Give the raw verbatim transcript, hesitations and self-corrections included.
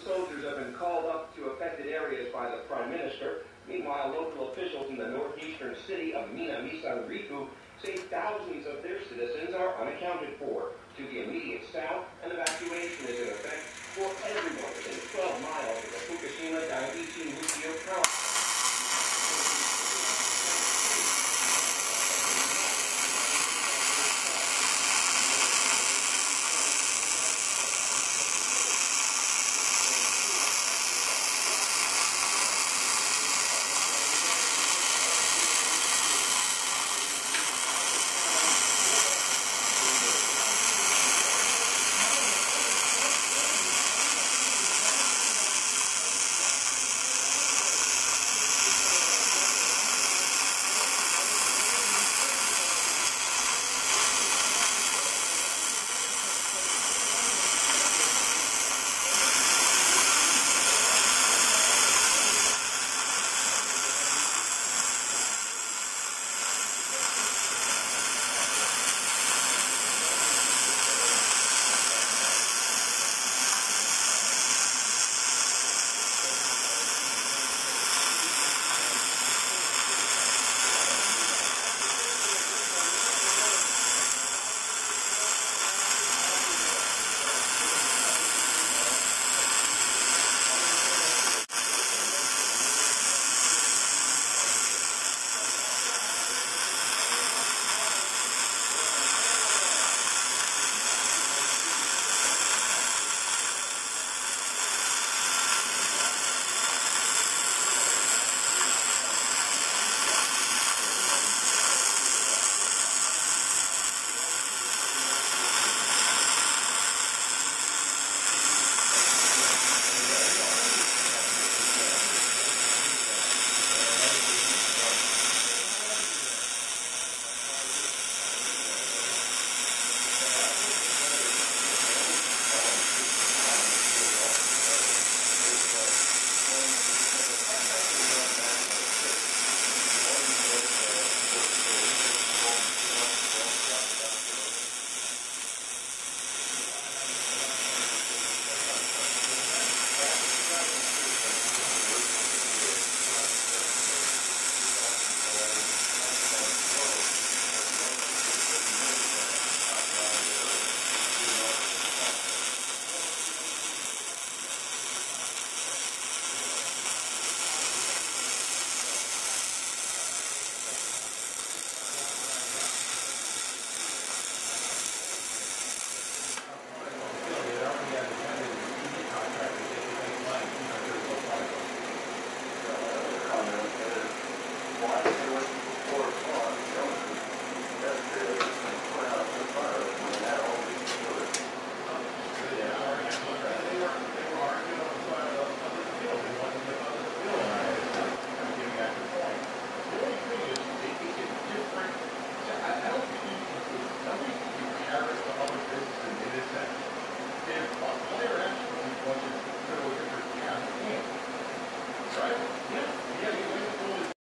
soldiers have been called up to affected areas by the Prime Minister. Meanwhile, local officials in the northeastern city of Mina Riku say thousands of their citizens are unaccounted for. To the immediate south, an evacuation is in effect for every